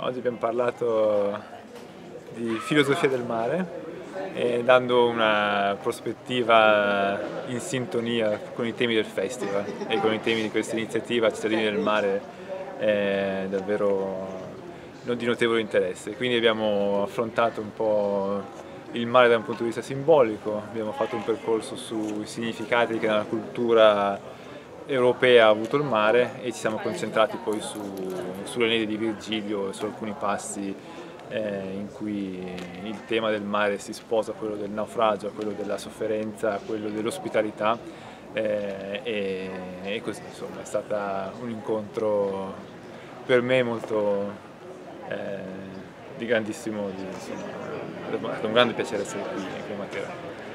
Oggi abbiamo parlato di filosofia del mare e dando una prospettiva in sintonia con i temi del festival e con i temi di questa iniziativa Cittadini del Mare davvero di notevole interesse. Quindi abbiamo affrontato un po' il mare da un punto di vista simbolico, abbiamo fatto un percorso sui significati che nella cultura europea ha avuto il mare e ci siamo concentrati poi sulle Neide di Virgilio e su alcuni passi in cui il tema del mare si sposa a quello del naufragio, a quello della sofferenza, a quello dell'ospitalità e così insomma è stato un incontro per me molto di grandissimo, è stato un grande piacere essere qui in Matera.